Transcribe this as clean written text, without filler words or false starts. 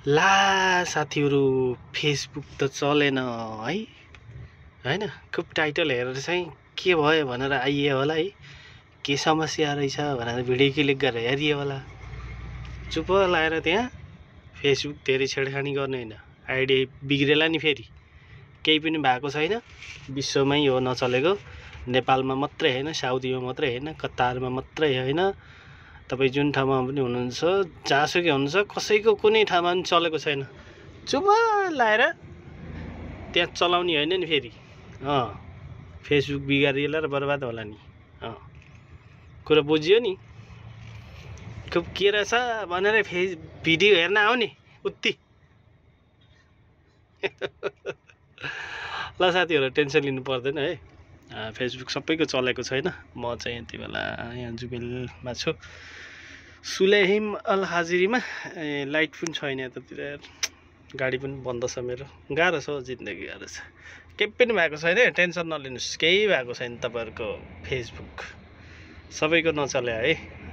ला साथीहरु फेसबुक त चलेन है हैन खूब टाइटल हेरेर चाहिँ के भयो भनेर आइए होला है के समस्या रहेछ भनेर भिडियो क्लिक गरेर हेरिए होला चुप लाएर त्यहाँ फेसबुक धेरै छेडखानी गर्ने हैन आइडी बिग्रेला नि फेरि केही पनि भएको छैन विश्वमै हो नचलेको नेपालमा मात्रै हैन साउदीमा मात्रै हैन कतारमा मात्रै हैन तपाई जुन ठाउँमा पनि हुनुहुन्छ जहाँसुकै हुनुहुन्छ कसैको कुनै ठाउँमा पनि चलेको छैन चुप लाएर त्यहाँ चलाउने हैन नि फेरि फेसबुक बिगारिएला र बर्बाद होला नि कुरा बुझियो नि खूब के रहेछ भनेर भिडियो हेर्न आउने उति ल साथीहरु टेन्सन लिनु पर्दैन है फेसबुक सबैको चलेको छैन म चाहिँ यति बेला यहाँ जुबेलमा छु सुलेहिम अल हाजिरीमा लाइट पनि छैन यतातिर गाडी पनि बन्द छ मेरो गाह्रो छ जिन्दगी गाह्रो छ केही पनि भएको छैन टेन्सन नलिनुस् केही भएको छैन तपाईहरुको फेसबुक सबैको नचले है